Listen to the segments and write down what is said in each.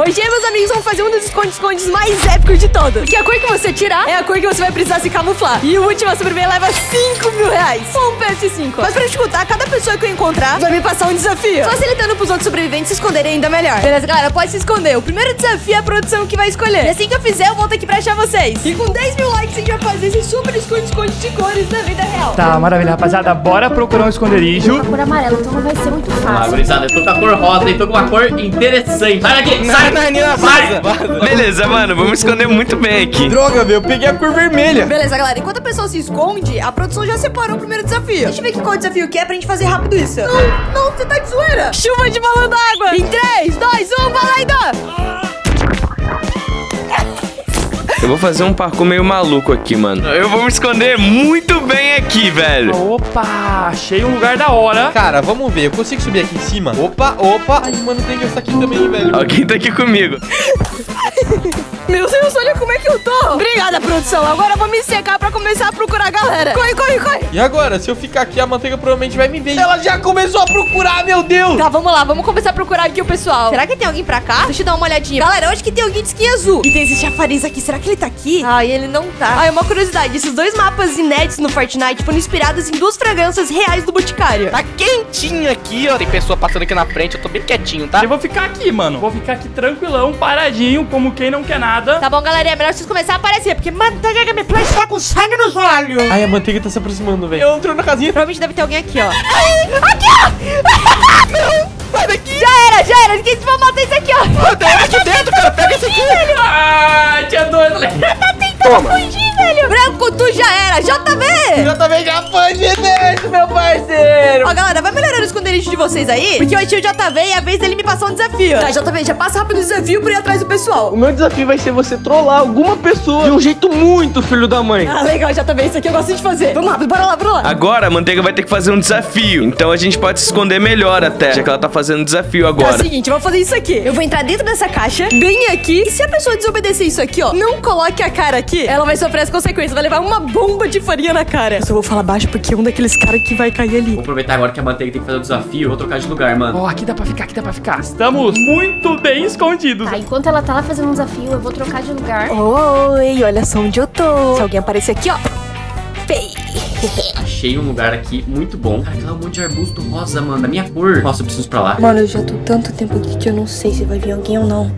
Hoje, meus amigos, vamos fazer um dos esconde-escondes mais épicos de todos. Porque a cor que você tirar é a cor que você vai precisar se camuflar. E o último a sobreviver leva 5 mil reais. Um PS5. Mas pra dificultar, cada pessoa que eu encontrar vai me passar um desafio. Facilitando pros outros sobreviventes se esconderem ainda melhor. Beleza, galera? Pode se esconder. O primeiro desafio é a produção que vai escolher. E assim que eu fizer, eu volto aqui pra achar vocês. E com 10 mil likes, a gente vai fazer esse super esconde-esconde de cores na vida real. Tá, maravilha, rapaziada. Bora procurar um esconderijo. A cor amarela, então não vai ser muito fácil. Ah, gurizada, eu tô com a cor rosa e tô com uma cor interessante. Sai daqui, sai! Sai! Beleza, mano, vamos esconder muito bem aqui. Droga, velho, eu peguei a cor vermelha. Beleza, galera. Enquanto a pessoa se esconde, a produção já separou o primeiro desafio. Deixa eu ver qual desafio que é pra gente fazer rápido isso. Não, você tá de zoeira. Chuva de balão d'água. Em 3, 2, 1, valendo! Eu vou fazer um parkour meio maluco aqui, mano. Eu vou me esconder muito bem aqui, velho. Opa, achei um lugar da hora. Cara, vamos ver, eu consigo subir aqui em cima? Opa. Ai, mano, tem que estar aqui também, velho. Alguém tá aqui comigo. Meu Deus, olha como é que eu tô. Obrigada, produção. Agora eu vou me secar pra começar a procurar a galera. Corre. E agora, se eu ficar aqui, a manteiga provavelmente vai me ver. Ela já começou a procurar, meu Deus. Tá, vamos lá, vamos começar a procurar aqui o pessoal. Será que tem alguém pra cá? Deixa eu dar uma olhadinha. Galera, eu acho que tem alguém de skin azul. E tem esse chafariz aqui, será que ele tá aqui? Ai, ele não tá. Ah, é uma curiosidade, esses dois mapas inéditos no Fortnite foram inspirados em duas fragrâncias reais do Boticário. Tá quentinho aqui, ó. Tem pessoa passando aqui na frente, eu tô bem quietinho, tá? Eu vou ficar aqui, mano. Vou ficar aqui tranquilão, paradinho, como quem não quer nada. Tá bom, galerinha, é melhor vocês começarem a aparecer, porque manteiga gameplay está com sangue nos olhos. Ai, a manteiga tá se aproximando, velho. Eu entrou na casinha. Provavelmente deve ter alguém aqui, ó. Aqui, ó! Não, sai daqui! Já era, ninguém vai matar isso aqui, ó! Tem aqui dentro, cara, pega isso aqui! Ah, tinha dois. Tá tentando fugir, velho! Branco, tu já era! JV já foi de dentro, meu parceiro. Ó, galera, vai melhorando o esconderijo de vocês aí, porque eu achei o JV e é a vez dele me passar um desafio. Tá, JV, já passa rápido o desafio pra ir atrás do pessoal. O meu desafio vai ser você trollar alguma pessoa de um jeito muito filho da mãe. Ah, legal, JV, isso aqui eu gosto de fazer. Vamos rápido, bora lá. Agora a manteiga vai ter que fazer um desafio. Então a gente pode se esconder melhor até, já que ela tá fazendo um desafio É agora. o seguinte, eu vou fazer isso aqui. Eu vou entrar dentro dessa caixa, bem aqui. E se a pessoa desobedecer isso aqui, ó, não coloque a cara aqui, ela vai sofrer as consequências. Vai levar uma bomba de farinha na cara. Eu só vou falar baixo porque é um daqueles caras que vai cair ali. Vou aproveitar agora que a manteiga tem que fazer o desafio. Eu vou trocar de lugar, mano. Ó, aqui dá pra ficar. Estamos muito bem escondidos. Tá, enquanto ela tá lá fazendo um desafio, eu vou trocar de lugar. Oi, olha só onde eu tô. Se alguém aparecer aqui, ó. Fei. Achei um lugar aqui muito bom. Cara, aquela um monte de arbusto rosa, mano, da minha cor. Nossa, eu preciso ir pra lá. Mano, eu já tô tanto tempo aqui que eu não sei se vai vir alguém ou não.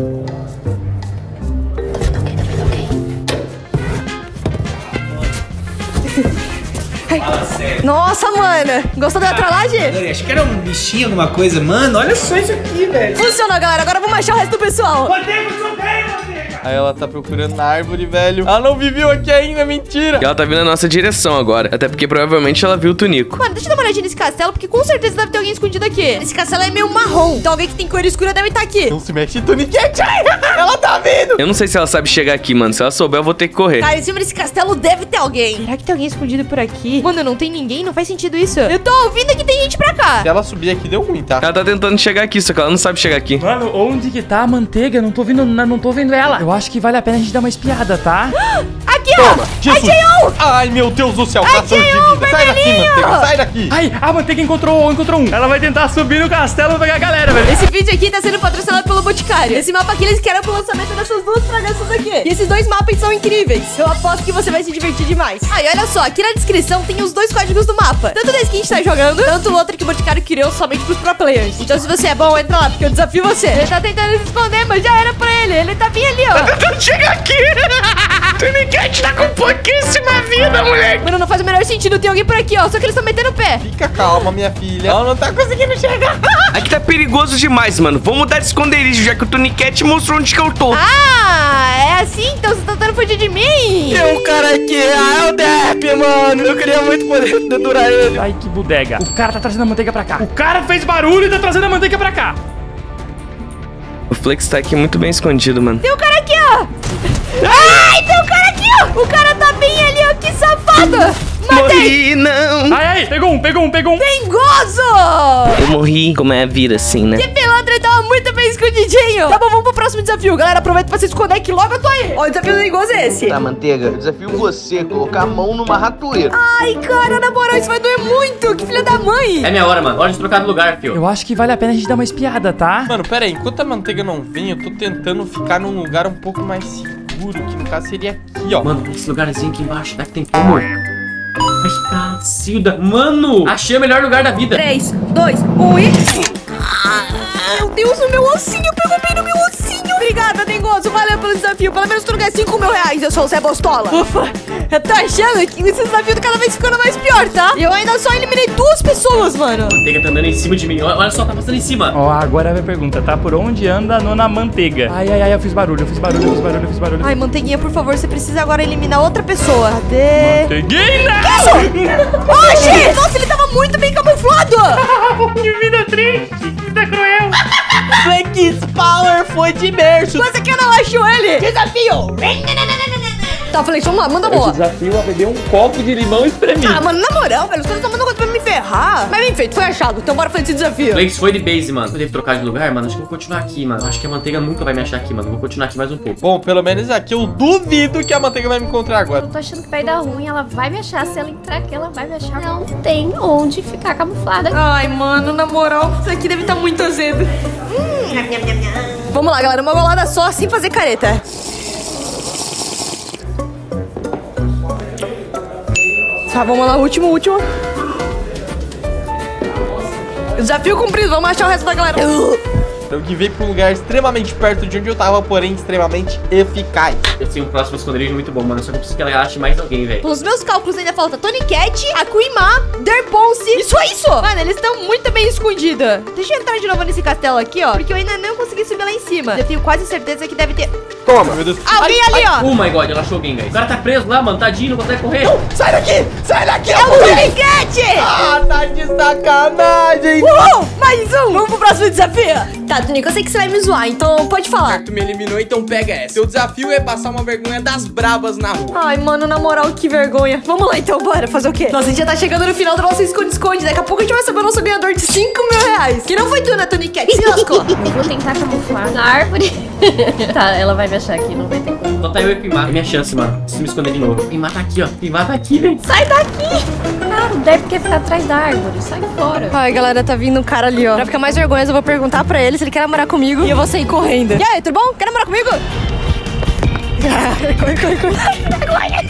Fala sério. Nossa, mano. Gostou da trollagem? Acho que era um bichinho, alguma coisa. Mano, olha só isso aqui, velho. Funcionou, galera. Agora vamos achar o resto do pessoal. Aí ela tá procurando na árvore, velho. Ela não me viu aqui ainda, mentira. E ela tá vindo na nossa direção agora. Até porque provavelmente ela viu o Tunico. Mano, deixa eu dar uma olhadinha nesse castelo, porque com certeza deve ter alguém escondido aqui. Esse castelo é meio marrom, então alguém que tem cor escura deve estar aqui. Não se mexe, Tuniquete. Ela tá vindo. Eu não sei se ela sabe chegar aqui, mano. Se ela souber, eu vou ter que correr. Cara, em cima desse castelo deve ter alguém. Será que tem alguém escondido por aqui? Mano, não tem ninguém, não faz sentido isso. Eu tô ouvindo que tem gente pra cá. Se ela subir aqui, deu ruim, tá? Ela tá tentando chegar aqui, só que ela não sabe chegar aqui. Mano, onde que tá a manteiga? Não tô vendo ela. Eu acho que vale a pena a gente dar uma espiada, tá? Aqui, ó. Jesus. Achei um. Ai, meu Deus do céu, caçador de vida. Sai daqui, manteiga, sai daqui. Ai, a manteiga encontrou um. Ela vai tentar subir no castelo e pegar a galera, velho. Esse vídeo aqui tá sendo patrocinado pelo Boticário. Esse mapa aqui eles querem pro lançamento dessas duas fragrâncias aqui. E esses dois mapas são incríveis. Eu aposto que você vai se divertir demais. Ah, e olha só, aqui na descrição tem os dois códigos do mapa. Tanto desse que a gente tá jogando, tanto o outro que o Boticário criou somente pros pro players. Então se você é bom, entra lá, porque eu desafio você. Ele tá tentando se esconder, mas já era pra ele. Ele tá bem ali, ó. Tá tentando chegar aqui. Tuniquete tá com pouquíssima vida, moleque. Mano, não faz o menor sentido. Tem alguém por aqui, ó. Só que eles estão metendo o pé. Fica calma, minha filha. Ela não tá conseguindo chegar. Aqui tá perigoso demais, mano. Vou mudar de esconderijo, já que o Tuniquete mostrou onde que eu tô. Ah, é assim? Então você tá tentando fugir de mim? Tem um cara aqui, é o Derp, mano. Eu queria muito poder dedurar ele. Ai, que bodega. O cara tá trazendo a manteiga pra cá. O cara fez barulho e tá trazendo a manteiga pra cá. O Flex tá aqui muito bem escondido, mano. Tem um cara aqui, ó. Ai, tem um cara aqui, ó. O cara tá bem ali, ó. Que safado. Morri, não. Ai, pegou um. Dengoso! Eu morri. Como é a vida assim, né? Que pilantra, ele tava muito bem escondidinho. Tá bom, vamos pro próximo desafio. Galera, aproveita pra se esconder que logo eu tô aí. Ó, o desafio do Dengoso é esse. Tá, Manteiga, eu desafio você a colocar a mão numa ratoeira. Ai, cara, na moral, isso vai doer muito. Que filha da mãe. É minha hora, mano. Hora de trocar de lugar, fio. Eu acho que vale a pena a gente dar uma espiada, tá? Mano, pera aí, enquanto a Manteiga não vem, eu tô tentando ficar num lugar um pouco mais seguro, que no caso seria aqui, ó. Mano, esse lugarzinho aqui embaixo, será que tem como? Ai, cacilda. Mano, achei o melhor lugar da vida. 3, 2, 1 e... Meu Deus, o meu ossinho pegou bem no meu ossinho. Obrigada, Dengoso. Valeu pelo desafio. Pelo menos tu não ganha 5 mil reais. Eu sou o Zé Bostola. Ufa, eu tô achando que esse desafio cada vez ficando mais pior, tá? E eu ainda só eliminei 2 pessoas, mano. A Manteiga tá andando em cima de mim. Olha só, tá passando em cima. Ó, agora vai a pergunta, tá? Por onde anda a Nona Manteiga? Ai, eu fiz barulho. Ai, Manteiguinha, por favor, você precisa agora eliminar outra pessoa. Cadê? Manteiguinha! Oxi! Nossa, ele tava muito bem camuflado. Que vida triste, que vida cruel. Flex Power foi de berço. Quase que eu não acho ele. Desafio. Tá, Flex, vamos lá, manda boa. Desafio a beber um copo de limão espremido. Ah, mano, na moral, velho, os caras estão mandando coisa pra me ferrar. Mas bem feito, foi achado. Então bora fazer esse desafio. Flex foi de base, mano. Eu devo trocar de lugar, mano. Acho que eu vou continuar aqui, mano. Acho que a Manteiga nunca vai me achar aqui, mano. Eu vou continuar aqui mais um pouco. Bom, pelo menos aqui eu duvido que a Manteiga vai me encontrar agora. Eu tô achando que vai dar ruim, ela vai me achar. Se ela entrar aqui, ela vai me achar. Não tem onde ficar camuflada. Ai, mano, na moral, isso aqui deve estar muito azedo. Vamos lá, galera, uma golada só, sem fazer careta. Tá, vamos lá, último. Desafio cumprido, vamos achar o resto da galera. Então que veio pra um lugar extremamente perto de onde eu tava, porém extremamente eficaz. Eu tenho um próximo esconderijo muito bom, mano. Só que eu preciso que ela ache mais alguém, velho. Pelos meus cálculos, ainda falta Tony Cat, Akuima, Derponce. Isso é isso! Mano, eles estão muito bem escondidos. Deixa eu entrar de novo nesse castelo aqui, ó. Porque eu ainda não consegui subir lá em cima. Eu tenho quase certeza que deve ter... Toma, meu Deus. Alguém ali, ó. Oh my god, ela achou alguém, guys. O cara tá preso lá, mano. Tadinho, não consegue correr. Sai daqui! Sai daqui! É o Tony Cat! Ah, tá de sacanagem! Mais um! Vamos pro próximo desafio? Tá, Tonico, eu sei que você vai me zoar, então pode falar. Tu me eliminou, então pega essa. Seu desafio é passar uma vergonha das brabas na rua. Ai, mano, na moral, que vergonha. Vamos lá, então, bora fazer o quê? Nossa, a gente já tá chegando no final do nosso esconde-esconde. Daqui a pouco a gente vai saber o nosso ganhador de 5 mil reais. Que não foi tu, né, Tony Cat? Se lascou. Eu vou tentar camuflar na árvore. Tá, ela vai me achar aqui, não vai ter como. Então tá eu e o Pimar. É minha chance, mano. Preciso me esconder de novo. Pimar tá aqui, ó. Pimar tá aqui, velho. Sai daqui! Cara, o Derp quer ficar atrás da árvore. Sai fora. Ai, galera, tá vindo um cara ali, ó. Pra ficar mais vergonhoso, eu vou perguntar pra ele se ele quer namorar comigo. E eu vou sair correndo. E aí, tudo bom? Quer namorar comigo? Corre.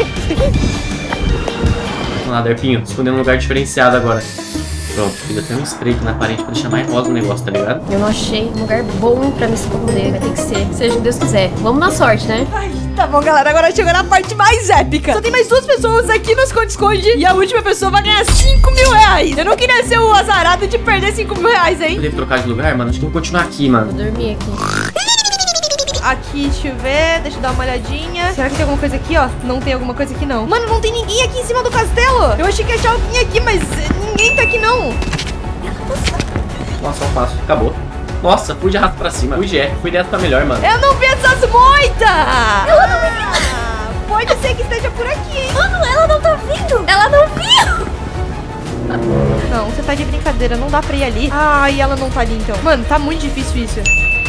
Vamos lá, Derpinho. Esconder num lugar diferenciado agora. Pronto, fiz até um estreito na parede pra deixar mais rosa o negócio, tá ligado? Eu não achei um lugar bom pra me esconder. Vai ter que ser, seja o que Deus quiser. Vamos na sorte, né? Ai, tá bom, galera. Agora chegou na parte mais épica. Só tem mais 2 pessoas aqui no esconde-esconde. E a última pessoa vai ganhar 5 mil reais. Eu não queria ser o azarado de perder 5 mil reais, hein? Eu devo trocar de lugar, mano. Acho que eu vou continuar aqui, mano. Vou dormir aqui. Aqui, deixa eu ver, deixa eu dar uma olhadinha. Será que tem alguma coisa aqui, ó? Não tem alguma coisa aqui, não. Mano, não tem ninguém aqui em cima do castelo. Eu achei que ia achar alguém aqui, mas ninguém tá aqui, não. Nossa, só fácil. Acabou. Nossa, fui de arrasto pra cima. Fui direto pra melhor, mano. Eu não vi essas moitas. Ela não me viu. Pode ser que esteja por aqui, hein? Mano, ela não tá vindo. Ela não viu. Não, você tá de brincadeira. Não dá pra ir ali. Ai, ela não tá ali, então. Mano, tá muito difícil isso.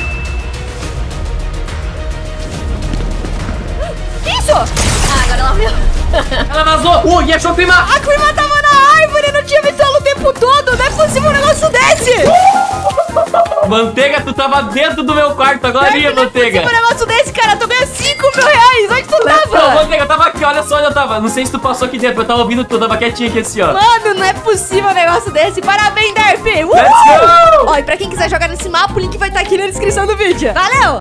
Isso! Ah, agora ela viu. Ela vazou! E achou o Pimar! A Kuima tava na árvore, eu não tinha visto ela o tempo todo. Não é possível um negócio desse! Manteiga, tu tava dentro do meu quarto agora, Não é Manteiga! possível um negócio desse, cara. Eu tô ganhando 5 mil reais. Onde tu Não, tava? Manteiga, eu tava aqui, olha só onde eu tava. Não sei se tu passou aqui dentro, eu tava ouvindo tudo, eu tava quietinho aqui assim, ó. Mano, não é possível um negócio desse. Parabéns, Derp! Let's go! Ó, e pra quem quiser jogar nesse mapa, o link vai estar aqui na descrição do vídeo. Valeu!